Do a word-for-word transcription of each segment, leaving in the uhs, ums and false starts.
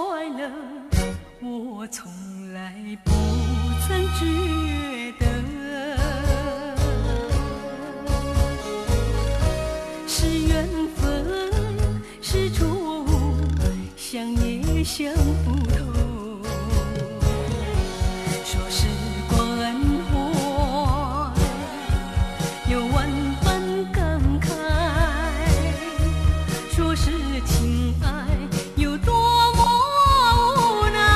乐，我从来不曾觉得是缘分，是错误，想也想不透。说是关怀，有万般感慨；说是情爱，有多么无奈。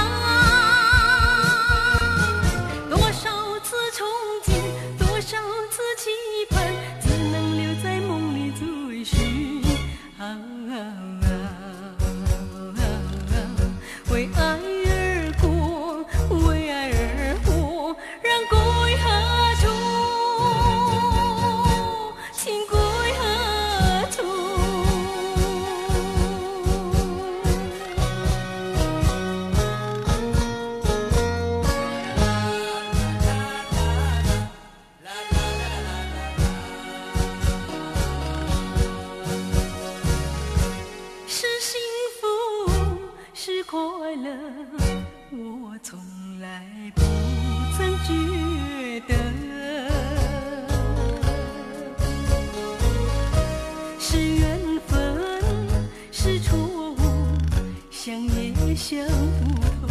多少次憧憬，多少次期盼，只能留在梦里追寻。啊啊啊啊啊！为爱而过，为爱而活，人归何处？情归何处？是幸福，是快乐，我从来不曾觉得是缘分，是错误，想也想不透。